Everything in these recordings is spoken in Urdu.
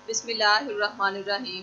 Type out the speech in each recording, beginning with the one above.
بسم اللہ الرحمن الرحیم۔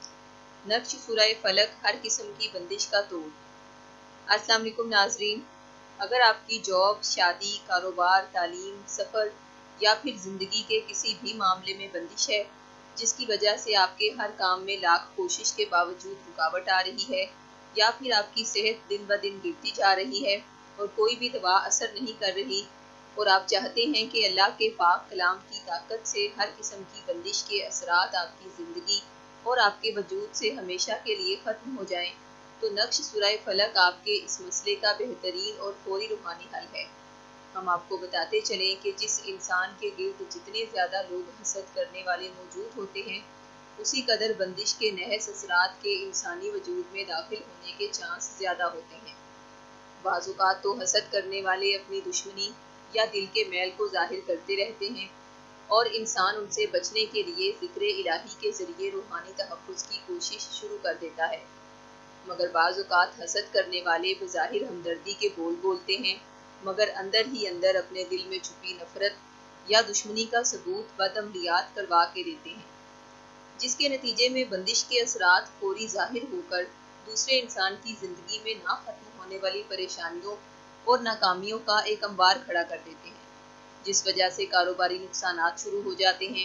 نقش سورہ فلق، ہر قسم کی بندش کا توڑ۔ السلام علیکم ناظرین، اگر آپ کی جاب، شادی، کاروبار، تعلیم، سفر یا پھر زندگی کے کسی بھی معاملے میں بندش ہے جس کی وجہ سے آپ کے ہر کام میں لاکھ کوشش کے باوجود رکاوٹ آ رہی ہے، یا پھر آپ کی صحت دن بدن گرتی جا رہی ہے اور کوئی بھی دوا اثر نہیں کر رہی، اور آپ چاہتے ہیں کہ اللہ کے پاک کلام کی طاقت سے ہر قسم کی بندش کے اثرات آپ کی زندگی اور آپ کے وجود سے ہمیشہ کے لیے ختم ہو جائیں، تو نقش سورہ فلق آپ کے اس مسئلے کا بہترین اور فوری روحانی حل ہے۔ ہم آپ کو بتاتے چلیں کہ جس انسان کے گرد جتنے زیادہ لوگ حسد کرنے والے موجود ہوتے ہیں، اسی قدر بندش کے نحس اثرات کے انسانی وجود میں داخل ہونے کے چانس زیادہ ہوتے ہیں۔ بعض اوقات تو حسد کرنے والے اپنی دشمنی یا دل کے میل کو ظاہر کرتے رہتے ہیں، اور انسان ان سے بچنے کے لیے ذکر الہی کے ذریعے روحانی تحفظ کی کوشش شروع کر دیتا ہے۔ مگر بعض اوقات حسد کرنے والے بظاہر ہمدردی کے بول بولتے ہیں، مگر اندر ہی اندر اپنے دل میں چھپی نفرت یا دشمنی کا ثبوت بدعملیات کروا کے دیتے ہیں، جس کے نتیجے میں بندش کے اثرات فوری ظاہر ہو کر دوسرے انسان کی زندگی میں نہ ختم ہونے والی پریشانیوں اور ناکامیوں کا ایک انبار کھڑا کر دیتے ہیں، جس وجہ سے کاروباری نقصانات شروع ہو جاتے ہیں،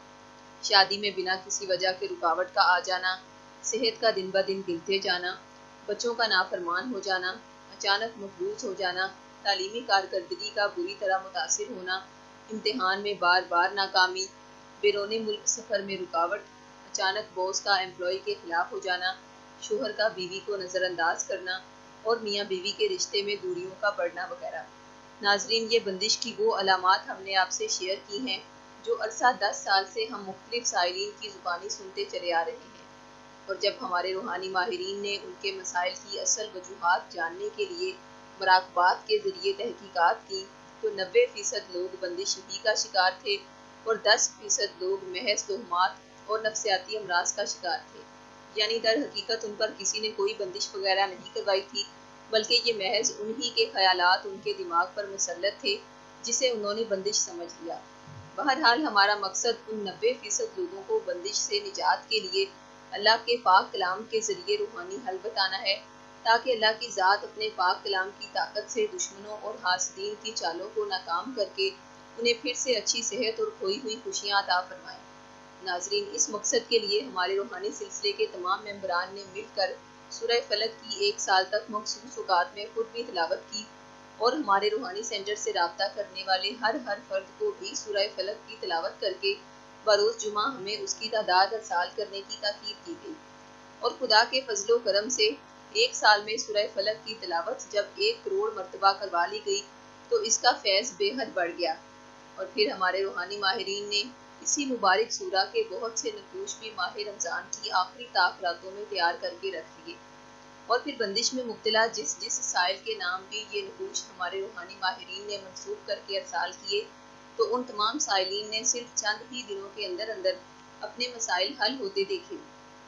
شادی میں بنا کسی وجہ کے رکاوٹ کا آ جانا، صحت کا دن بدن گرتے جانا، بچوں کا نافرمان ہو جانا، اچانک مفلوج ہو جانا، تعلیمی کارکردگی کا بری طرح متاثر ہونا، امتحان میں بار بار ناکامی، بیرون ملک سفر میں رکاوٹ، اچانک باس کا امپلائی کے خلاف ہو جانا، شوہر کا بیوی کو نظر انداز کرنا، اور میاں بیوی کے رشتے میں دوریوں کا بڑھنا وغیرہ۔ ناظرین، یہ بندش کی وہ علامات ہم نے آپ سے شیئر کی ہیں جو عرصہ 10 سال سے ہم مختلف سائلین کی زبانی سنتے چلے آ رہے ہیں، اور جب ہمارے روحانی ماہرین نے ان کے مسائل کی اصل وجوہات جاننے کے لیے مراقبات کے ذریعے تحقیقات کی، تو 90% لوگ بندش ہی کا شکار تھے اور 10% لوگ محض تہمات اور نفسیاتی امراض کا شکار تھے، یعنی در حقیقت ان پر کسی نے کوئی بندش وغیرہ نہیں کروائی تھی، بلکہ یہ محض انہی کے خیالات ان کے دماغ پر مسلط تھے جسے انہوں نے بندش سمجھ لیا۔ بہرحال ہمارا مقصد ان 90% لوگوں کو بندش سے نجات کے لیے اللہ کے پاک کلام کے ذریعے روحانی حل بتانا ہے، تاکہ اللہ کی ذات اپنے پاک کلام کی طاقت سے دشمنوں اور حاسدین کی چالوں کو ناکام کر کے انہیں پھر سے اچھی صحت اور کھوئی ہوئی خوشیاں عطا فرمائے۔ ناظرین، اس مقصد کے لیے ہمارے روحانی سلسلے کے تمام ممبران نے مل کر سورہ فلق کی 1 سال تک مخصوص اوقات میں خود بھی تلاوت کی، اور ہمارے روحانی سینٹر سے رابطہ کرنے والے ہر فرد کو بھی سورہ فلق کی تلاوت کر کے بروز جمعہ ہمیں اس کی تعداد ارسال کرنے کی تاکید کی گئی، اور خدا کے فضل و کرم سے 1 سال میں سورہ فلق کی تلاوت جب 1 کروڑ مرتبہ کروا لی گئی تو اس کا فیض بے حد بڑھ گیا، اور پھر ہمارے روحانی ماہرین نے اسی مبارک سورہ کے بہت سے نقوش بھی ماہ رمضان کی آخری طاق راتوں میں تیار کر کے رکھ لیے، اور پھر بندش میں مبتلا جس سائل کے نام بھی یہ نقوش ہمارے روحانی ماہرین نے منسوخ کر کے ارسال کیے، تو ان تمام سائلین نے صرف چند ہی دنوں کے اندر اپنے مسائل حل ہوتے دیکھے،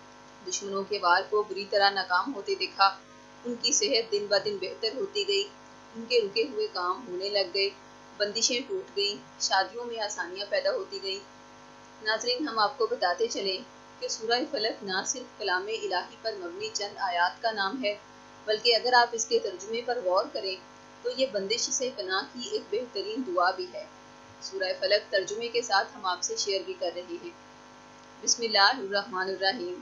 دشمنوں کے وار کو بری طرح ناکام ہوتے دیکھا، ان کی صحت دن بدن بہتر ہوتی گئی، ان کے رکے ہوئے کام ہونے لگ گئے، بندشیں ٹوٹ گئیں، شادیوں میں آسانیاں پیدا ہوتی گئیں۔ ناظرین، ہم آپ کو بتاتے چلیں کہ سورہ فلق نہ صرف کلام الہی پر مبنی چند آیات کا نام ہے، بلکہ اگر آپ اس کے ترجمے پر غور کریں تو یہ بندش سے پناہ کی ایک بہترین دعا بھی ہے۔ سورہ فلق ترجمے کے ساتھ ہم آپ سے شیئر بھی کر رہے ہیں۔ بسم اللہ الرحمن الرحیم۔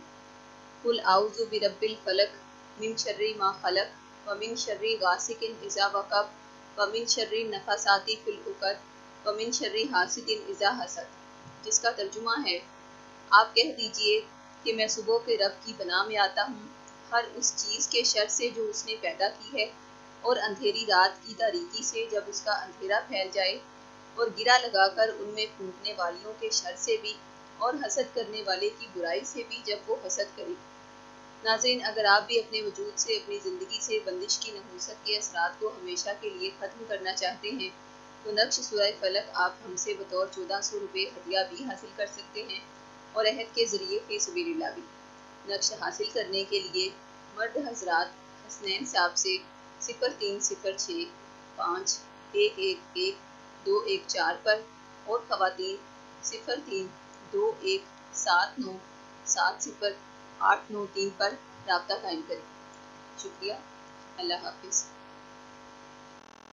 قل اعوذ برب الفلق من شر ما خلق ومن شر غاسق اذا وقب ومن شر النفاثات فی العقد ومن شر حاسد اذا حسد، جس کا ترجمہ ہے، آپ کہہ دیجئے کہ میں صبح کے رب کی پناہ میں آتا ہوں ہر اس چیز کے شر سے جو اس نے پیدا کی ہے، اور اندھیری رات کی تاریکی سے جب اس کا اندھیرا پھیل جائے، اور گرا لگا کر ان میں پھونکنے والیوں کے شر سے بھی، اور حسد کرنے والے کی برائی سے بھی جب وہ حسد کرے۔ ناظرین، اگر آپ بھی اپنے وجود سے، اپنی زندگی سے بندش کی نحوست کے اثرات کو ہمیشہ کے لیے ختم کرنا چاہتے ہیں، تو نقش سورہ فلق آپ ہم سے بطور 1400 روپے ہدیہ بھی حاصل کر سکتے ہیں، اور عہد کے ذریعے فی سبیل اللہ بھی۔ نقش حاصل کرنے کے لیے مرد حضرات حسنین صاحب سے 0306 5 111 214 پر، اور خواتین 0321 79708093 پر رابطہ قائم کریں۔ شکریہ، اللہ حافظ۔